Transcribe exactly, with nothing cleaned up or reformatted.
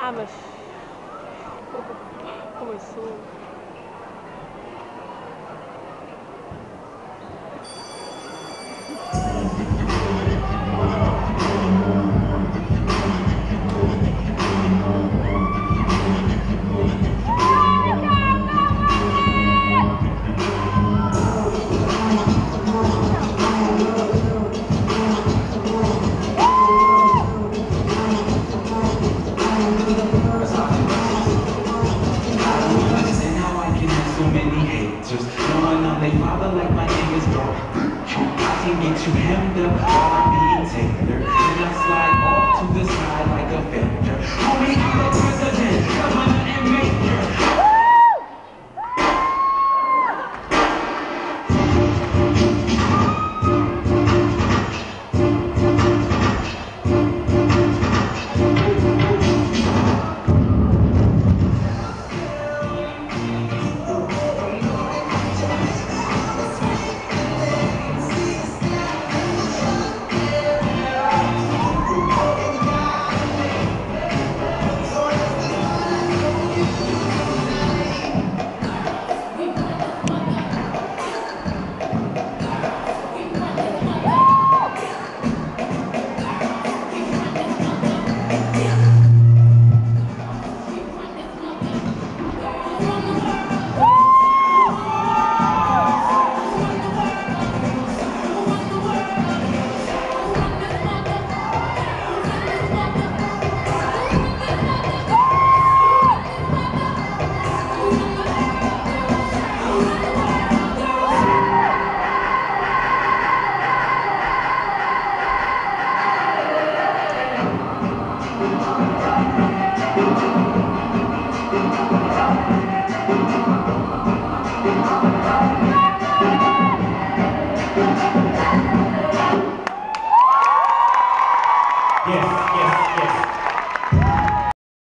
I'm a. I'm a soul. They father like my name is dog. I can get you hemmed up while I'm being tender. Then I slide off to the side like a fender. Homie, I'm the president, governor, and mayor. Yes.